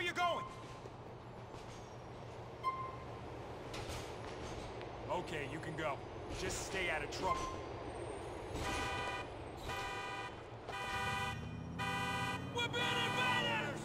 where you're going! Okay, you can go. Just stay out of trouble. We're being invaded!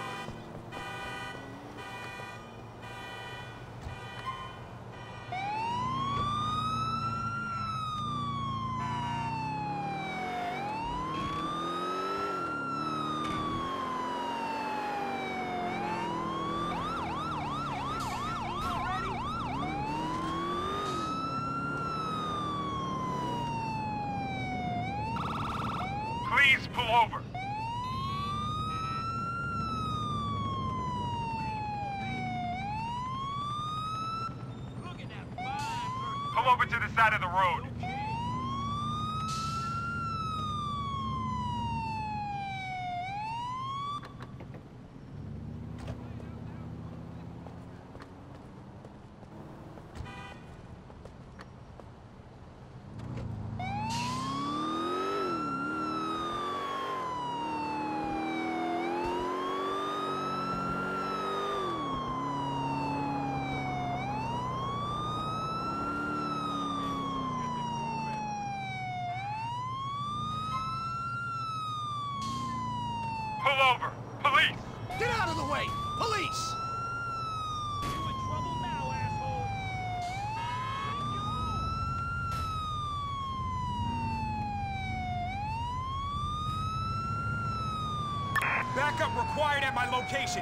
Please pull over. Pull over to the side of the road. Pull over! Police! Get out of the way! Police! You in trouble now, asshole! Backup required at my location.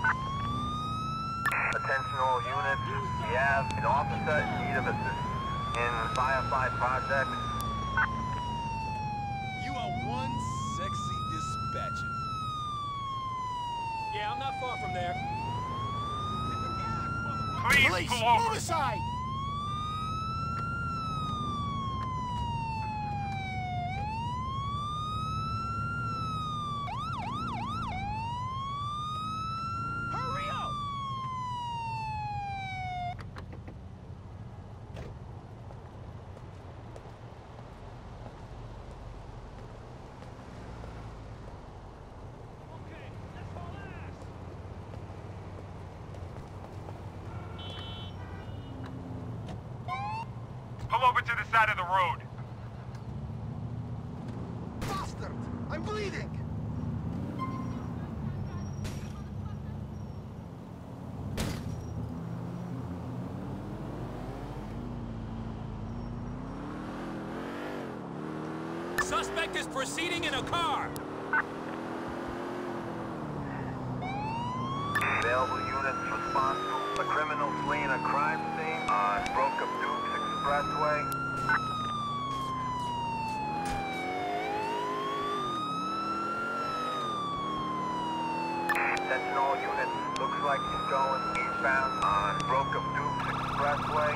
Attention all units. We have an officer in need of assistance in Firefly Project. You are one sexy dispatcher. Yeah, I'm not far from there. Please Police! pull over! Move aside! Hurry up! Okay, let's haul ass! Pull over to the side of the road. Bastard! I'm bleeding! Suspect is proceeding in a car! Available units respond to a criminal fleeing a crime scene on Broke of Dukes Expressway. Attention all units. Looks like he's going eastbound on Broke of Dukes Expressway.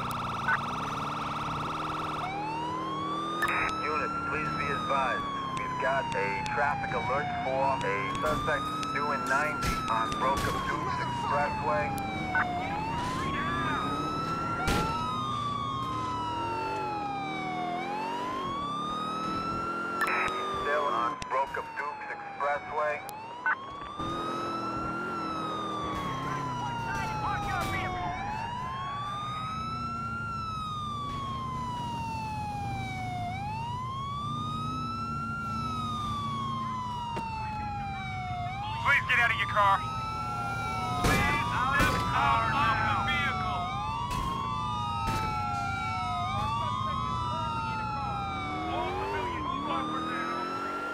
Units, please be advised. We've got a traffic alert for a suspect doing 90 on Broke of Dukes Expressway. He's still on Broke of Dukes Expressway. Please get out of your car. Please step out of the vehicle. All civilians, lock for down.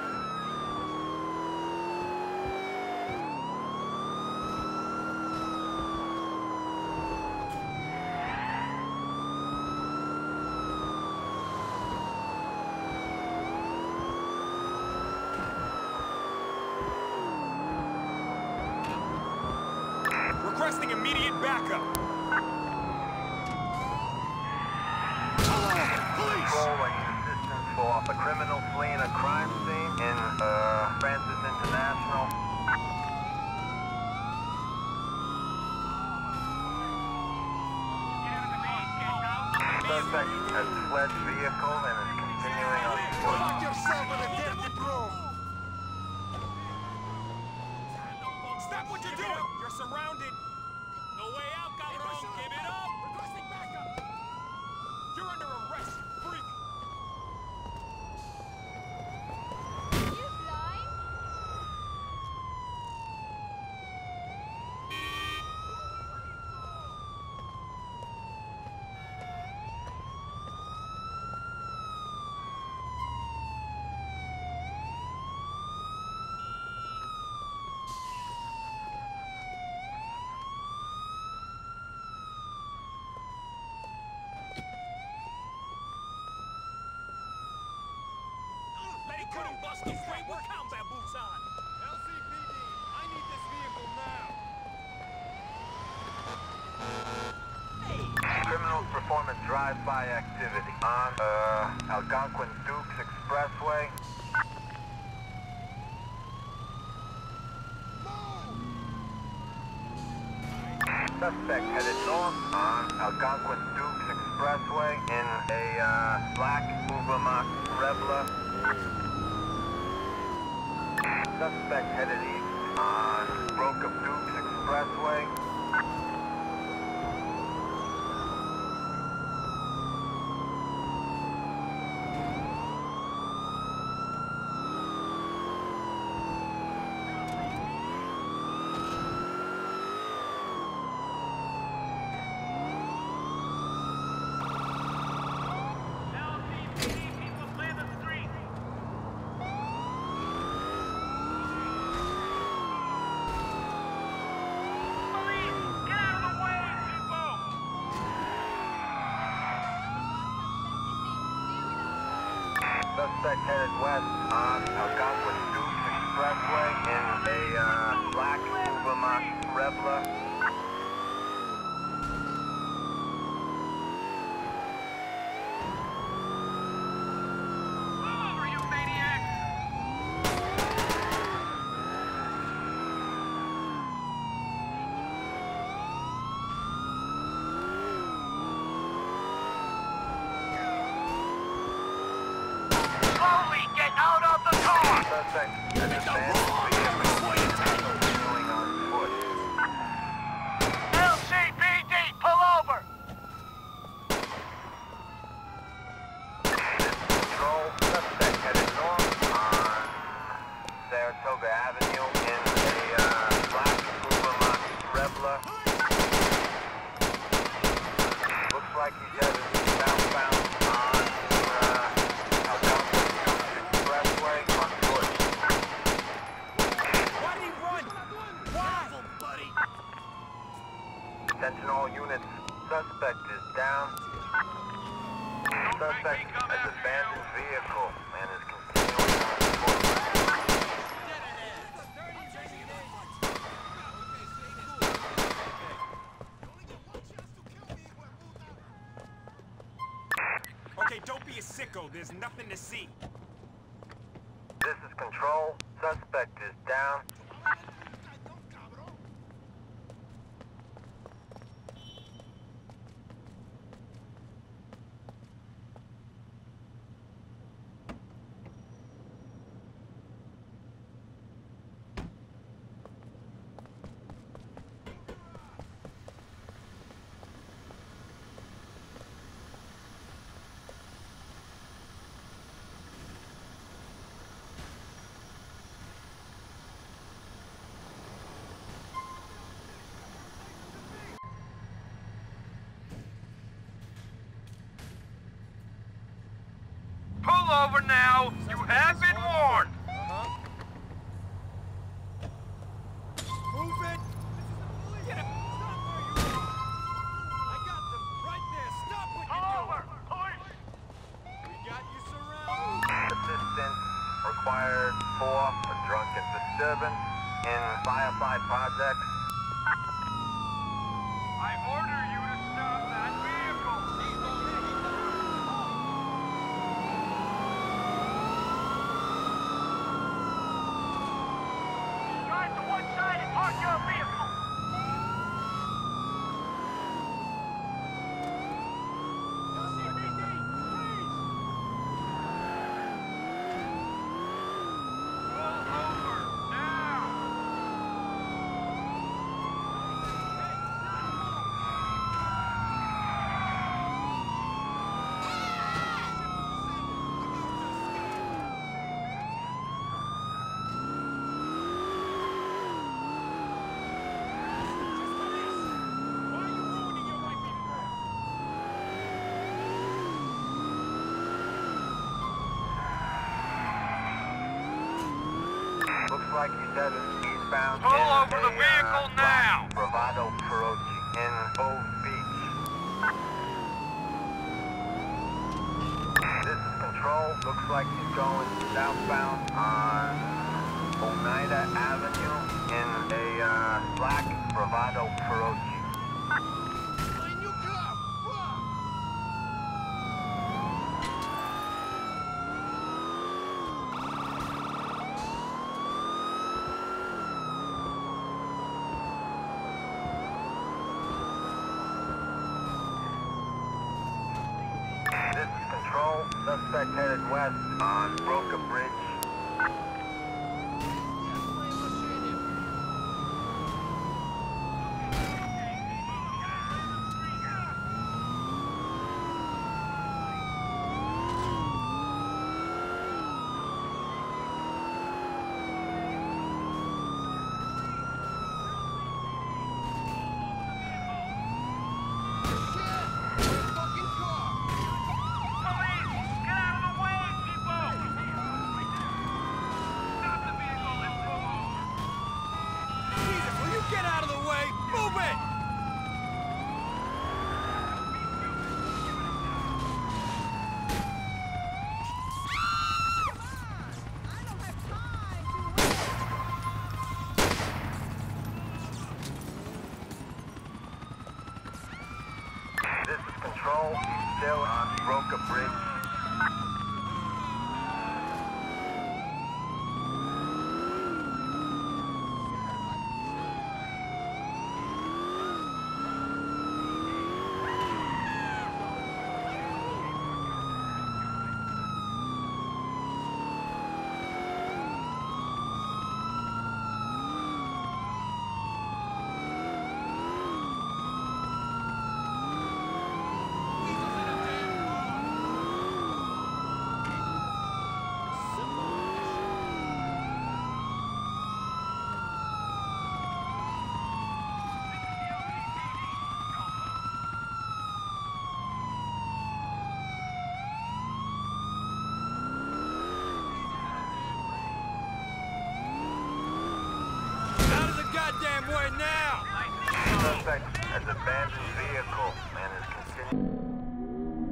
Requesting immediate backup. Police! Control, I need assistance for a criminal fleeing a crime scene in Francis International. Suspect has fled vehicle and is continuing on foot. Lock yourself in a dirty room! Stop what what you're doing! You're surrounded! No way out, cabrón! Give it up! Requesting backup! You're under arrest, you freak! You blind? They couldn't bust us straight with combat boots on! LCPD, I need this vehicle now! Criminals performing drive-by activity on Algonquin Dukes Expressway. Suspect headed north on Algonquin Dukes Expressway in a black Ubermax Rebla. Suspect headed east on Broke of Dukes Expressway. LCPD, people clear the street. Police, get out of the way, people! Suspect headed west on Algonquin Dukes Expressway in a black Ubermax Rebla. Pull over, you maniacs! Slowly get out of the car! Suspect has advanced vehicle continuing on foot. LCPD, pull over! Control, suspect headed north on Saratoga Avenue in a black Ubermax Rebla. Looks like he's headed southbound on Algonquin Dukes Expressway on foot. Why did he run? Why? Attention all units, suspect is down. Suspect has abandoned vehicle and is continuing on foot. Okay, don't be a sicko. There's nothing to see. This is control. Suspect is down. Pull over now! You have been warned! Move it! Get him! Stop where you are! I got them right there! Stop what Pull you're over! doing! Police! We got you surrounded! Assistance required for a drunken disturbance in Firefly Projects. I order you to stop that vehicle! Drive to one side and park your vehicle! Pull over now! like he's headed eastbound. Pull in over the a, vehicle now. Bravado Perochi in Cove Beach. This is Control. Looks like he's going southbound on Oneida Avenue in a black Bravado Perochi. This is Control. Suspect headed west on Broca Bridge. Jesus, will you get out of the way? Move it! This is Control. He's still on Broca Bridge. Out of the goddamn way now! Suspect has abandoned vehicle and is continuing.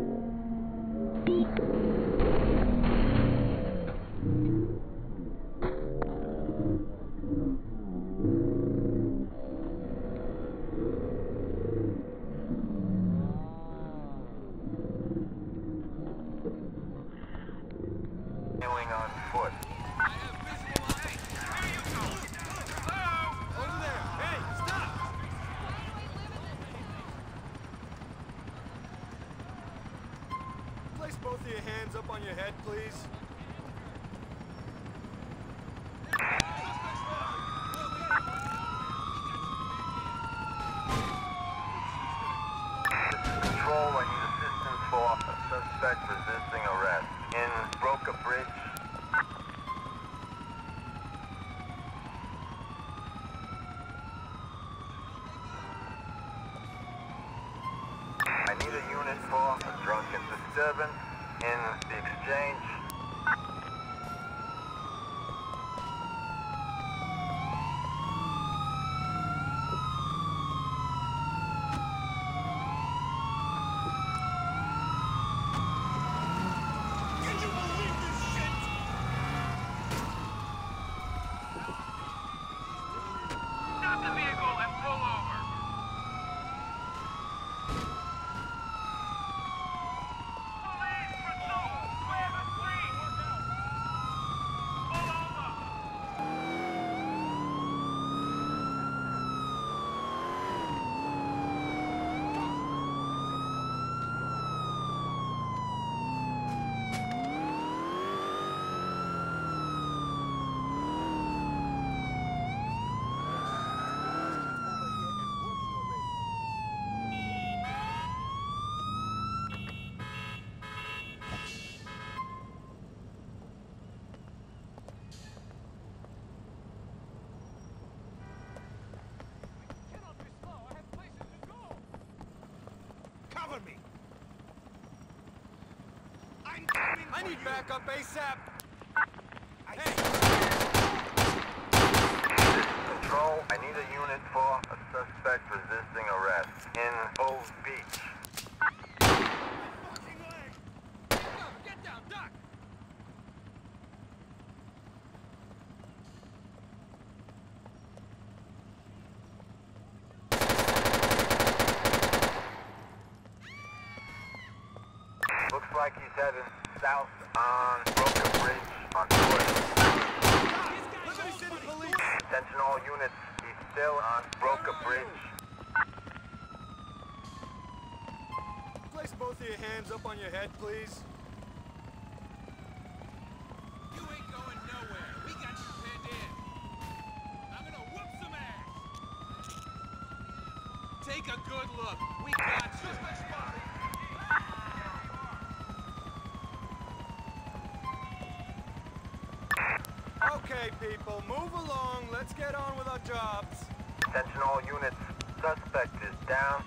On foot. I have visual on. Over there! Hey, stop! Place both of your hands up on your head, please. Control, I need assistance for a suspect resisting arrest in Broca Bridge. I need a unit for a drunken disturbance in the exchange. Can you believe this shit? Stop the vehicle and pull over. Police pursuit! We have a free! Pull over! Cannot be slow. I have places to go. Cover me. I'm coming. I need backup ASAP. Hey. Patrol, I need a unit for a suspect resisting arrest in Cove Beach. Fucking leg! Get down, duck! Looks like he's heading south on Broken Bridge on foot. Liberty City Police! Attention all units, he's still on Broken Bridge. Place both of your hands up on your head, please. You ain't going nowhere. We got you pinned in. I'm gonna whoop some ass. Take a good look. We got you. Okay, people, move along. Let's get on with our jobs. Attention all units, suspect is down.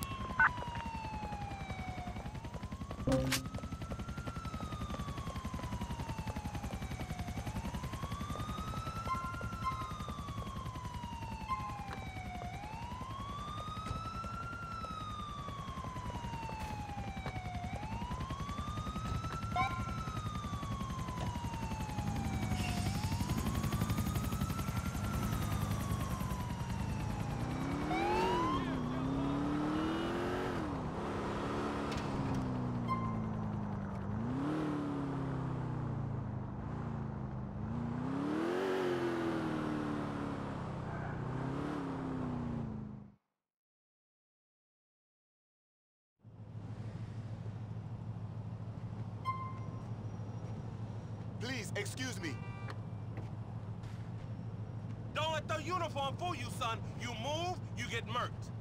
Please, excuse me. Don't let the uniform fool you, son. You move, you get murked.